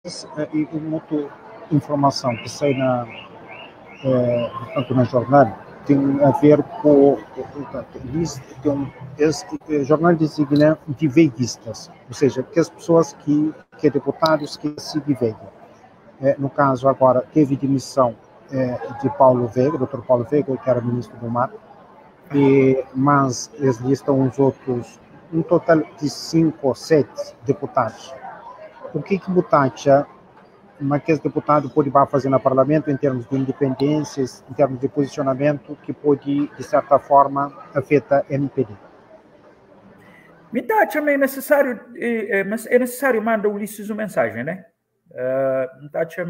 E uma outra informação que sai portanto, na jornal tem a ver com, portanto, este jornal designa de veiguistas, ou seja, que as pessoas que deputados que se dividem. No caso, agora, teve demissão de Paulo Veiga, Dr. Paulo Veiga, que era ministro do Mar, mas eles listam os outros, um total de 5 ou 7 deputados. O que Butacha, mas que esse deputado pode fazer no parlamento em termos de independências, em termos de posicionamento, que pode, de certa forma, afetar a MPD? Butacha é necessário, mas é necessário mandar o Ulisses uma mensagem, né? Butacha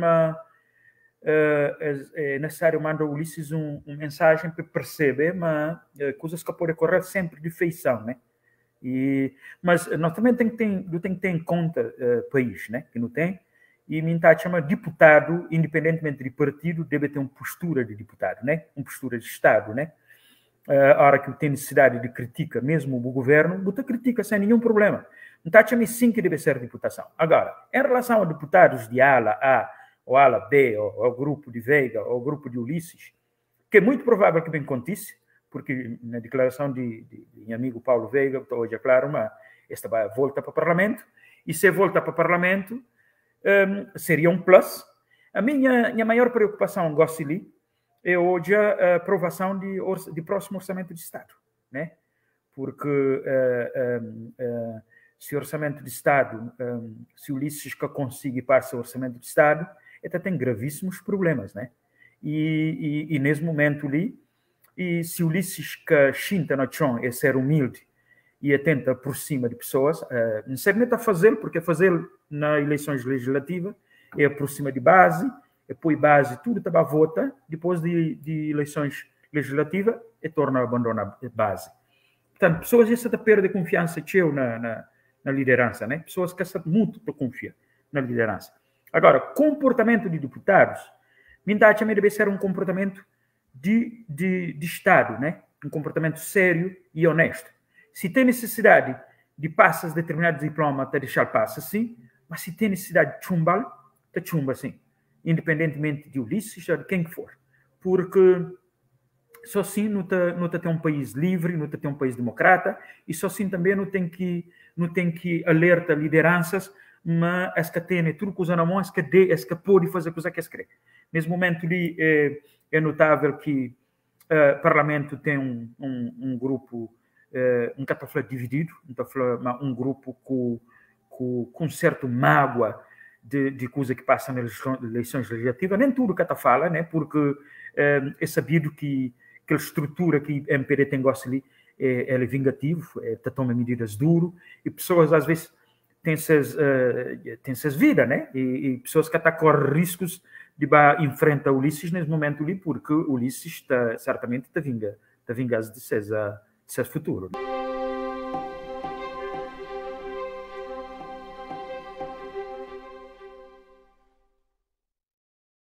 é necessário mandar o Ulisses uma mensagem para perceber, mas coisas que podem ocorrer sempre de feição, né? Mas nós também temos que ter em conta o país, né? Que não tem. E Mintat chama deputado, independentemente de partido, deve ter uma postura de deputado, né? Uma postura de Estado, né? A hora que tem necessidade de critica, mesmo o governo, você critica sem nenhum problema. Mintat chama sim que deve ser deputação. Agora, em relação a deputados de ala A, ou ala B, ou ao grupo de Veiga, ou ao grupo de Ulisses, que é muito provável que bem aconteça, porque na declaração de meu amigo Paulo Veiga, hoje é claro, mas esta vai volta para o Parlamento, e se volta para o Parlamento, seria um plus. A minha maior preocupação, Gossili, é hoje a aprovação de próximo Orçamento de Estado, né? Porque se o Orçamento de Estado, se o Ulisses que consiga passar o Orçamento de Estado, ele tem gravíssimos problemas, né? E nesse momento ali, e se o Ulisses que chinta no chão é ser humilde e atenta por cima de pessoas, não sei nem a fazer, porque fazer nas eleições legislativas é por cima de base, depois base tudo está a vota, depois de eleições legislativas e torna a abandonar a base. Portanto, pessoas já estão perdendo confiança na liderança, né? Pessoas que estão muito confiar na liderança. Agora, comportamento de deputados, Mintat também deve ser um comportamento de Estado, né? Um comportamento sério e honesto. Se tem necessidade de passar determinados diplomas, está deixar passar, sim, mas se tem necessidade de chumbar, está chumba, sim, independentemente de Ulisses ou de quem for. Porque só assim não tem um país livre, não tem um país democrata, e só assim também não tem que alertar lideranças, mas as que tem tudo coisa na mão, as que pode fazer coisa que quer. Nesse momento ali é notável que o Parlamento tem um grupo, um cataflá dividido, um grupo com certo mágoa de coisa que passa nas eleições legislativas, nem tudo que fala, né? Porque é sabido que aquela estrutura que a MPD tem gosto ali é vingativo, toma medidas duro, e pessoas às vezes têm essas vidas, né? E pessoas que até correm riscos de enfrentar Ulisses nesse momento ali, porque Ulisses certamente está vingado de seu futuro.